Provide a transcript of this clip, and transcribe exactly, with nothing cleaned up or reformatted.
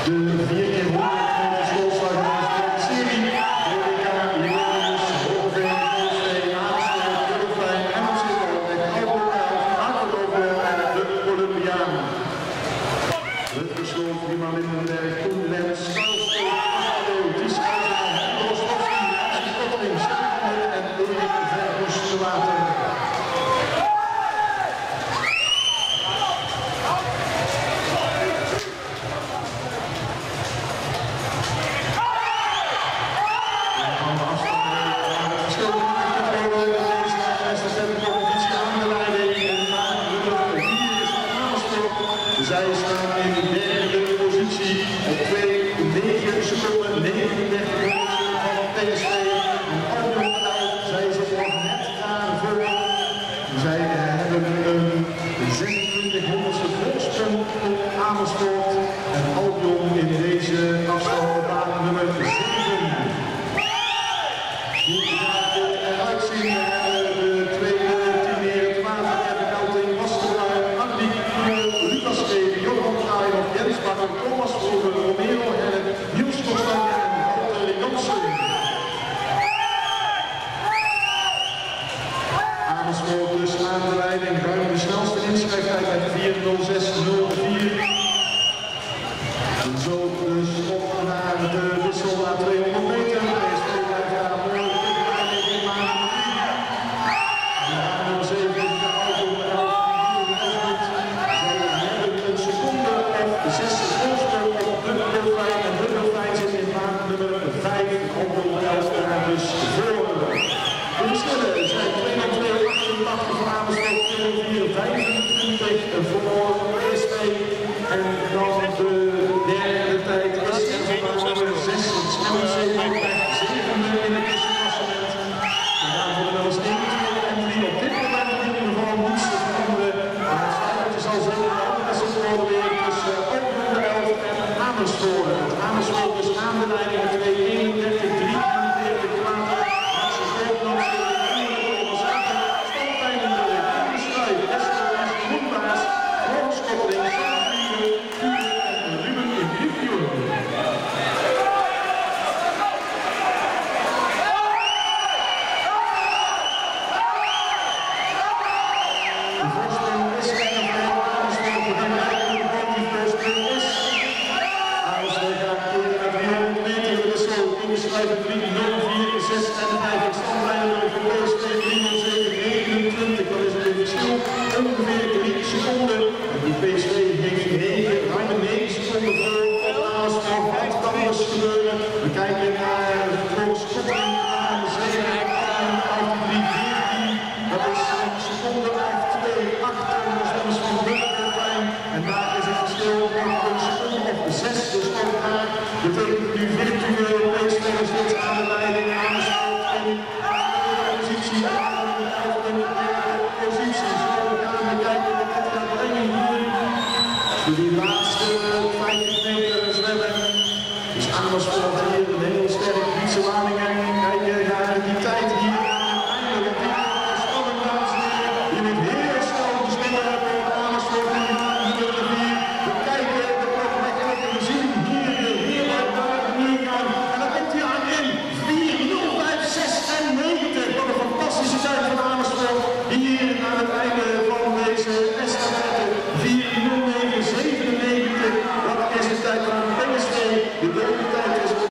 de vier keer honderd schoolslag de serie. Veronica, Joris, Hogeveen, Golsveen, Amersfoort, Turfijn, Emmertje, Alberg, Akkerlopen en de Olympiaan. Rutgersloot, Prima Lindenberg, Koen Lens, Schuilstroot, Ties Keizer, Rostowski, Asje Kotting, Stefan en Erik Verhoes te water. Zij staan in de derde positie op twee negen seconden, negenendertig honderdste van P S V. En Albion uit, zij zitten nog net aan voor. Zij hebben een zesentwintig honderdste voorsprong op Amersfoort. En Albion in deze afstand op baan nummer zeven. Hoe gaat het eruit zien? De tweede tineer, het water en de Kouting, Wassenaar, Andy, Lucas Reven, Johan Kraaien, Jens Bakker, Thomas Vroeger, Romero Hellen, Niels Kostanje en Walter Janssen. Amersfoort dus aan de leiding, ruim de snelste inschrijftijd met vier nul zes nul vier. En zo dus op naar de wissel naar tweehonderd meter. P S V blijft daar mooi op de leiding in maand drie. nummer zeven, de auto een seconde of zes voorsprong op de Durfijn en de Durfijn zit in maand nummer vijf, Albion elf daar dus voor. De verschillen zijn twee nul twee achtentachtig voor Amersfoort, twee nul vier vijfentwintig voor P S V en dan de derde tijd is er voor nummer zes, het snelste zevende in het tussenklassement. En dan voor de nummers één, twee en drie op dit moment in ieder geval niets te veranderen. Maar het sluitje zal zeker wel worden weer tussen Albion elf en Amersfoort. Amersfoort is aan de leiding met twee eenendertig drie eenenveertig later. Maxi Voortland zit in de vierde zaken. Standpijn in de vierde schrijf. Westerhuis, Groenbaas, Frans Kotting, Saarvliegen, Vuur en Ruben in Rivioen. De voorsprong is er nog bij Amersfoort voor die rijden hoe groot die voorsprong is. Amersfoort gaat keren naar driehonderd meter de wissel. Ingeschreven drie nul vier zes en vijf. Standlijnen voor P S V drie nul zeven negenentwintig. Dat is een verschil ongeveer drie seconden. En die P S V heeft negen, ruim negen seconden voor op Amersfoort. Wat kan er gebeuren? We kijken naar de voorschotting aan de zee. achttien drie veertien. Dat is een seconde of twee achter de stemmers van Durfijn. En daar is het verschil nog een seconde of zes. Dus ook daar betekent nu virtueel P S V steeds aan de leiding. Amersfoort in de positie aan de derde positie. Zo gaan we kijken wat dit gaat brengen hier. Voor die laatste